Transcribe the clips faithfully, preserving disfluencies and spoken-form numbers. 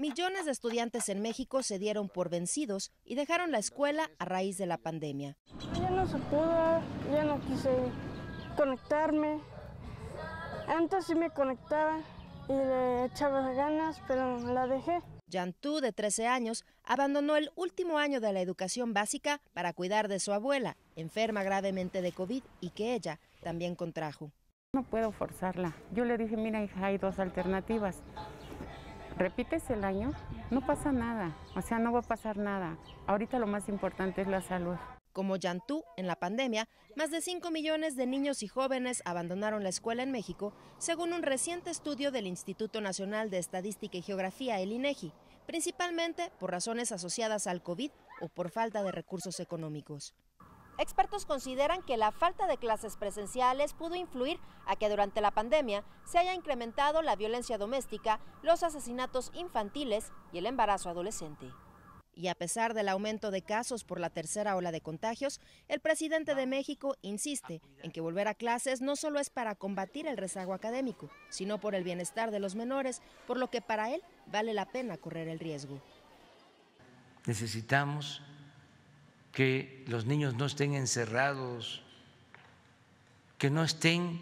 Millones de estudiantes en México se dieron por vencidos y dejaron la escuela a raíz de la pandemia. Ya no se pudo, ya no quise conectarme. Antes sí me conectaba y le echaba ganas, pero la dejé. Yantu, de trece años, abandonó el último año de la educación básica para cuidar de su abuela, enferma gravemente de COVID y que ella también contrajo. No puedo forzarla. Yo le dije, mira hija, hay dos alternativas. Repites el año, no pasa nada, o sea, no va a pasar nada. Ahorita lo más importante es la salud. Como Yantu, en la pandemia, más de cinco millones de niños y jóvenes abandonaron la escuela en México, según un reciente estudio del Instituto Nacional de Estadística y Geografía, el INEGI, principalmente por razones asociadas al COVID o por falta de recursos económicos. Expertos consideran que la falta de clases presenciales pudo influir a que durante la pandemia se haya incrementado la violencia doméstica, los asesinatos infantiles y el embarazo adolescente. Y a pesar del aumento de casos por la tercera ola de contagios, el presidente de México insiste en que volver a clases no solo es para combatir el rezago académico, sino por el bienestar de los menores, por lo que para él vale la pena correr el riesgo. Necesitamos que los niños no estén encerrados, que no estén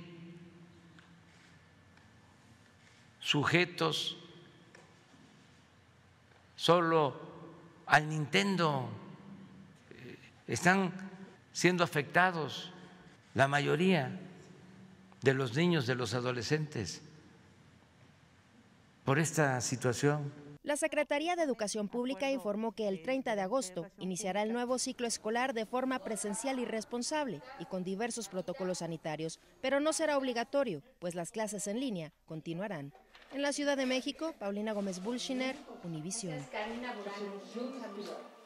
sujetos solo al Nintendo. Están siendo afectados la mayoría de los niños, de los adolescentes, por esta situación. La Secretaría de Educación Pública informó que el treinta de agosto iniciará el nuevo ciclo escolar de forma presencial y responsable y con diversos protocolos sanitarios, pero no será obligatorio, pues las clases en línea continuarán. En la Ciudad de México, Paulina Gómez Bulshiner, Univisión.